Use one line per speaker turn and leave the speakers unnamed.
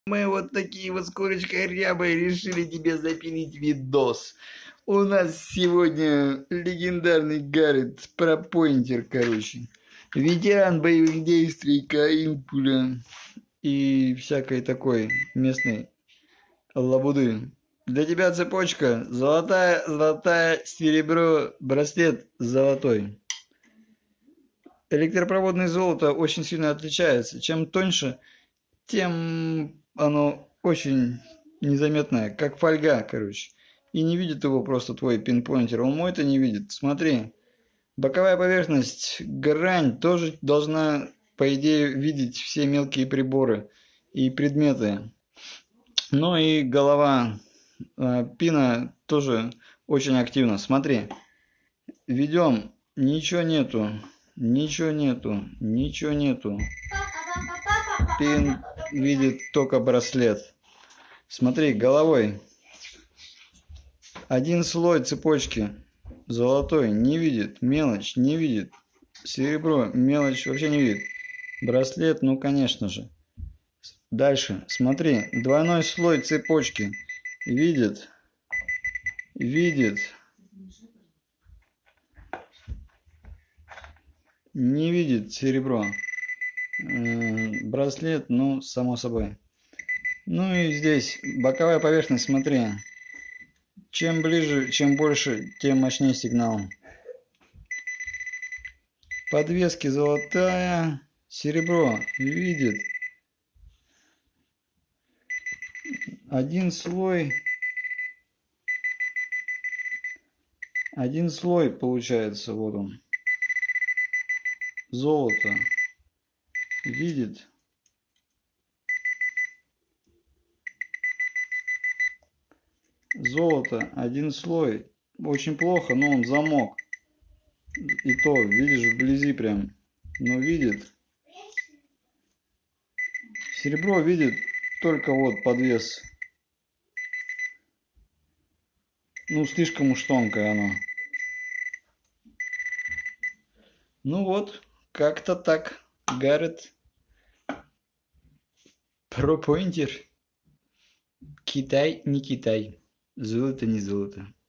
Мы вот такие вот с курочкой рябой решили тебе запилить видос. У нас сегодня легендарный Гаррет пропойнтер, короче. Ветеран боевых действий, каимпуля и всякой такой местной лабуды. Для тебя цепочка золотая, серебро, браслет золотой. Электропроводное золото очень сильно отличается. Чем тоньше, тем оно очень незаметное, как фольга, короче. И не видит его просто твой пинпоинтер. Он мой-то не видит. Смотри. Боковая поверхность, грань тоже должна, по идее, видеть все мелкие приборы и предметы. Ну и голова пина тоже очень активна. Смотри. Ведем. Ничего нету. Ничего нету. Ничего нету. Пин видит только браслет. Смотри, головой. Один слой цепочки. Золотой не видит. Мелочь не видит. Серебро, мелочь вообще не видит. Браслет, ну конечно же. Дальше, смотри. Двойной слой цепочки. Видит. Видит. Не видит серебро. Браслет, ну, само собой. Ну и здесь боковая поверхность, смотри. Чем ближе, чем больше, тем мощнее сигнал. Подвески золотая. Серебро видит. Один слой получается, вот он. Золото видит. Золото, один слой. Очень плохо, но он замок. И то, видишь, вблизи прям. Но видит. Серебро видит только вот подвес. Ну, слишком уж тонкое оно. Ну вот, как-то так. Гаррет. Пропойнтер. Китай не Китай. Золото не золото.